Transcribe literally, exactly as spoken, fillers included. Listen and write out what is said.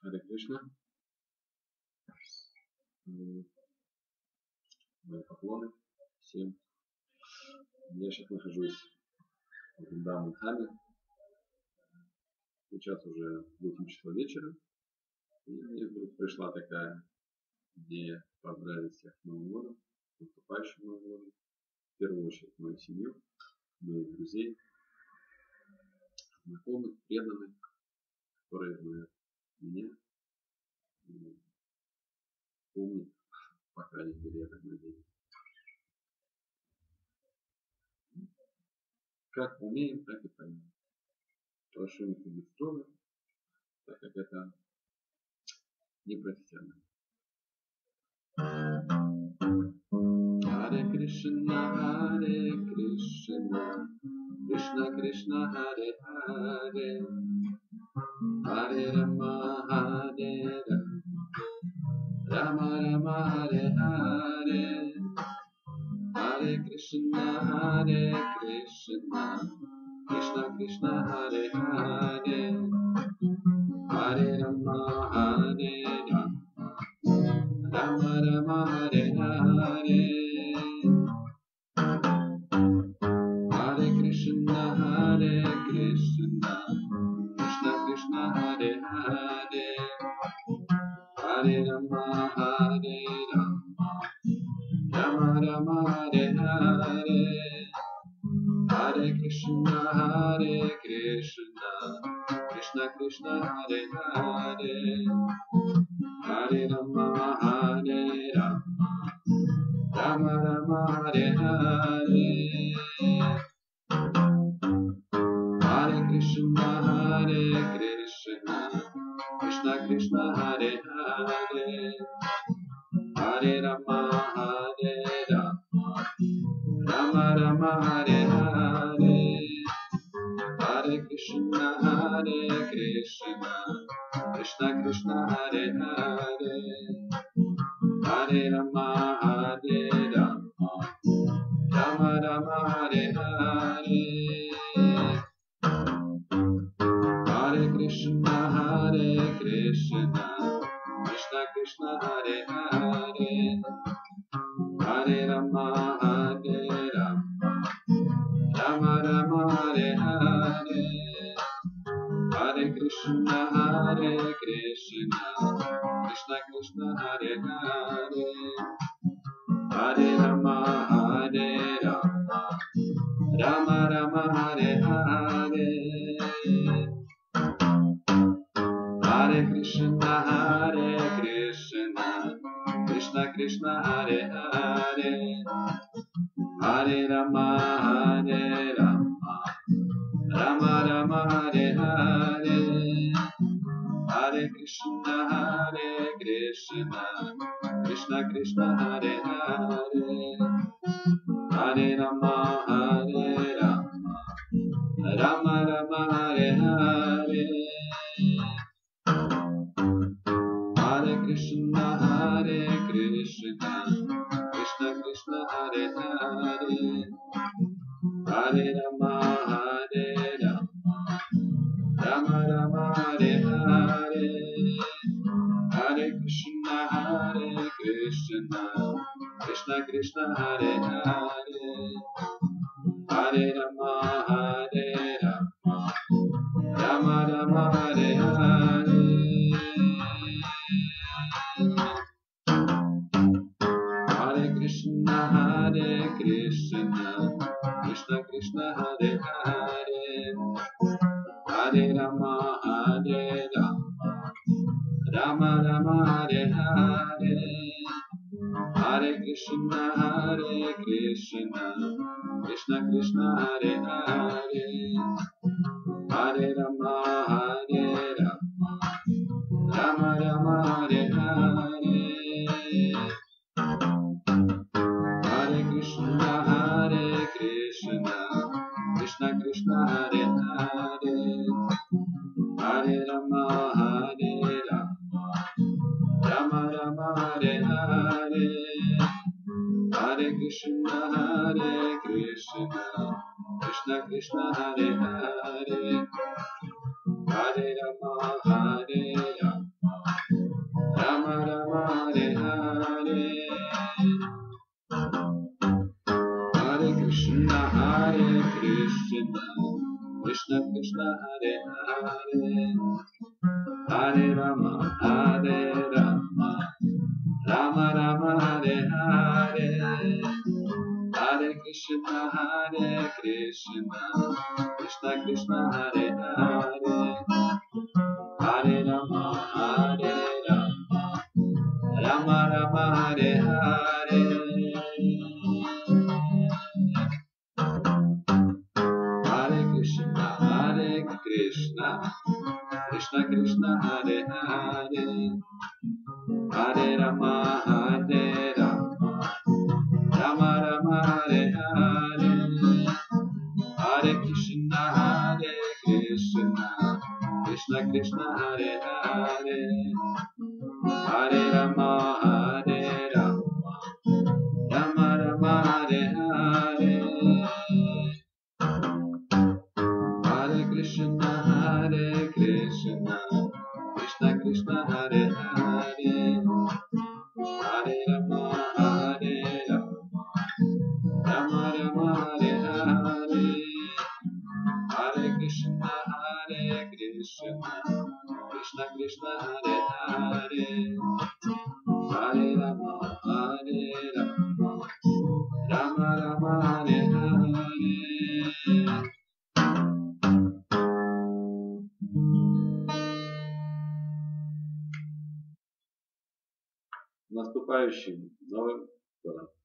Харе Кришна. Мои поклоны всем. Я сейчас нахожусь в Вриндаване. Сейчас уже восемь часов вечера. И мне вдруг пришла такая идея поздравить всех с Новым Годом, наступающим Новым Годом. В первую очередь мою семью, моих друзей, знакомых, преданных, которые знают меня, помнят, по крайней мере, я так надеюсь. Как умеем, так и поймем. Прошу не быть строго, так как это непрофессионально. Харе Кришна, Харе Кришна, Кришна Кришна, Харе Харе, Харе Рама, Харе Рама, Рама Рама, Харе Харе, Харе Кришна, Харе Кришна, Кришна Кришна, Харе Харе, Харе Рама, Харе Рама, Рама Рама, Харе Харе, Харе Кришна, Харе Кришна, Кришна Кришна, Харе Харе, Харе Рама, Харе Рама, Рама Рама, Харе Харе, Харе Кришна, Харе Кришна, Кришна Кришна, Харе Харе, Харе Рама, Харе Рама, Рама Рама, Харе Харе, Харе Кришна, Харе Кришна, Кришна Кришна, Харе Харе, Харе Рама, Харе Рама, Рама Рама, Харе Харе, Харе Кришна, Харе Кришна, Кришна Кришна, Харе Харе, Харе Рама, Харе Рама, Рама Рама, Харе Харе, Харе Кришна, Харе Кришна, Кришна Кришна, Харе Харе, Харе Рама, Харе Рама, Рама Рама, Харе Харе, Харе Кришна, Харе Кришна, Кришна Кришна, Харе Харе, Харе Рама, Харе Рама, Рама Рама, Харе Харе, Харе Кришна, Харе Кришна, Кришна Кришна, Харе Харе, Харе Рама, Харе Рама, Рама Рама, Харе Харе, Харе Кришна, Харе Кришна, Кришна Кришна, Харе Харе, Харе Рама, Харе Рама, Рама Рама, Харе Харе, Харе Кришна, Харе Кришна, Кришна Кришна, Харе Харе, Харе Рама, Харе Рама, Рама Рама, Харе Харе, Харе Кришна, Харе Кришна, Кришна Кришна, Харе Харе, Харе Рама, Харе Рама, Рама Рама, Харе Харе, Харе Кришна, Харе Кришна, Кришна Кришна, Харе Харе, Харе Рама, Харе Рама, Рама Рама, Харе Харе, Харе Кришна, Харе Кришна, Кришна Кришна, Харе Харе, Харе Рама, Харе Рама, Рама Рама, Харе Харе, Харе Кришна, Харе Кришна, Кришна Кришна, Харе Харе, Харе Рама, Харе Рама, Рама Рама, Харе Харе, Харе Кришна, Харе Кришна, Кришна Кришна, Харе Харе, Харе Рама, Харе Рама, Кришна Кришна Харе Харе, Харе Рама Харе Рама, Рама Рама Харе Харе, Харе Кришна Харе Кришна, Кришна Кришна Харе Харе, Харе Рама Харе Рама, Rama Rama Hare Hare, Hare Krishna Hare Krishna, Krishna Krishna Hare Hare, Hare Rama Hare Rama, Rama Rama Hare Hare, Hare Krishna Hare Krishna, Krishna Krishna Hare Hare, Hare Rama Hare Rama, Rama Rama Hare Hare, Hare Krishna Hare Krishna, Krishna Krishna Hare Hare, Hare Rama Hare Rama, Rama Rama Hare Hare, Hare Krishna Hare Krishna, Krishna Krishna Hare Hare, Hare Rama Hare Rama, Rama Rama Hare Hare. Наступающим Новым Годом!